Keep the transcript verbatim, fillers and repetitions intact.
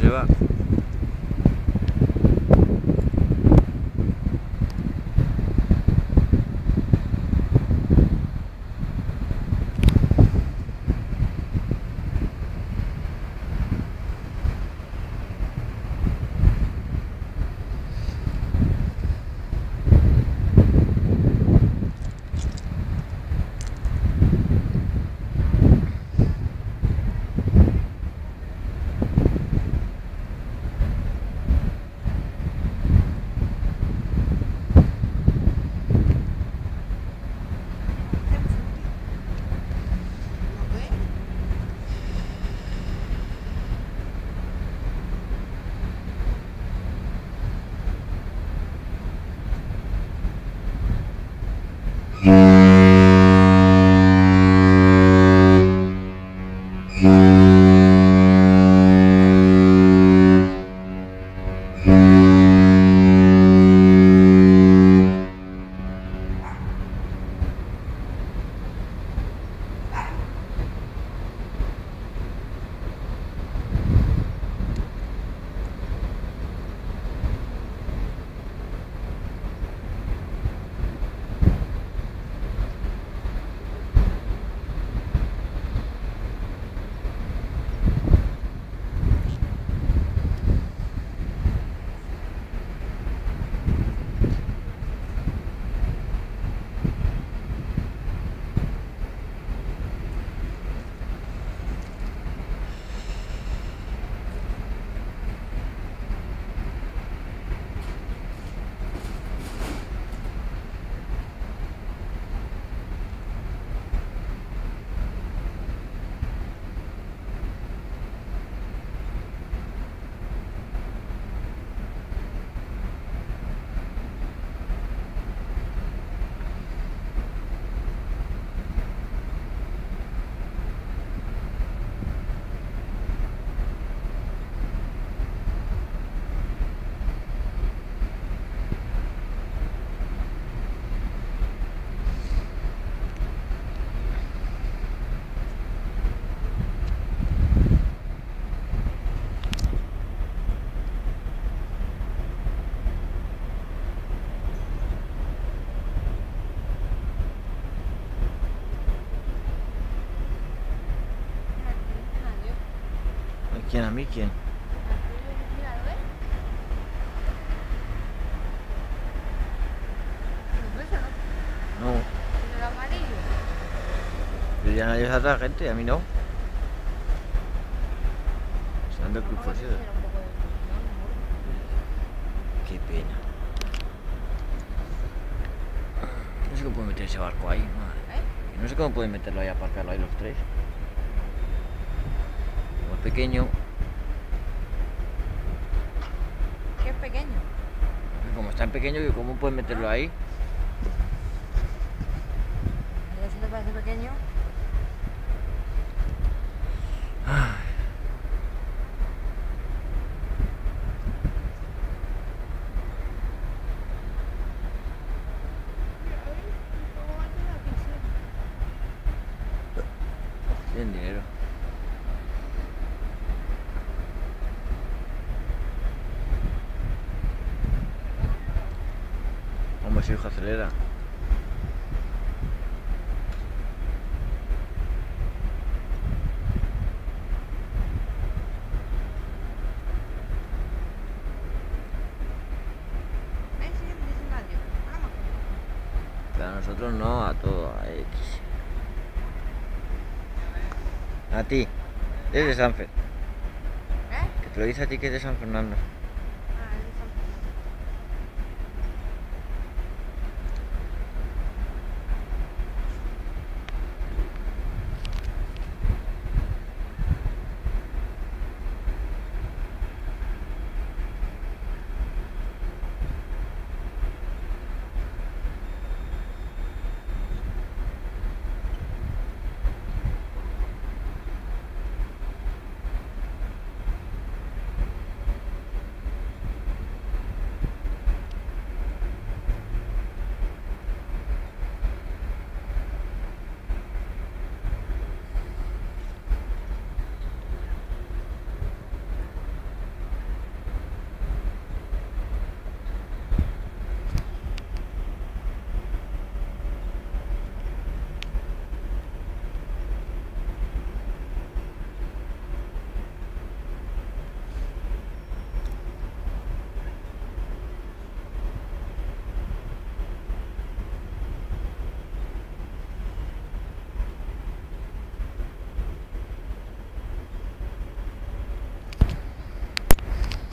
se va. ¿Quién? ¿A mí? ¿Quién? No. ¿El amarillo? Pero ya nadie se atrás, gente, a mí no. Se anda cruz por ciudad. Qué pena. No sé cómo puede meter ese barco ahí, madre. ¿Eh? No sé cómo pueden meterlo ahí, aparcarlo ahí los tres. Como es pequeño. ¿Qué es pequeño? Como es tan pequeño, ¿cómo pueden meterlo ahí? ¿A si te parece pequeño? Tienen dinero. Vamos, hijo, acelera. ¿Ves? Sí, dice nadie. Vamos. Pero a nosotros no, a todo, a X. A ti, es de San Fer. ¿Eh? Que te lo dice a ti que es de San Fernando.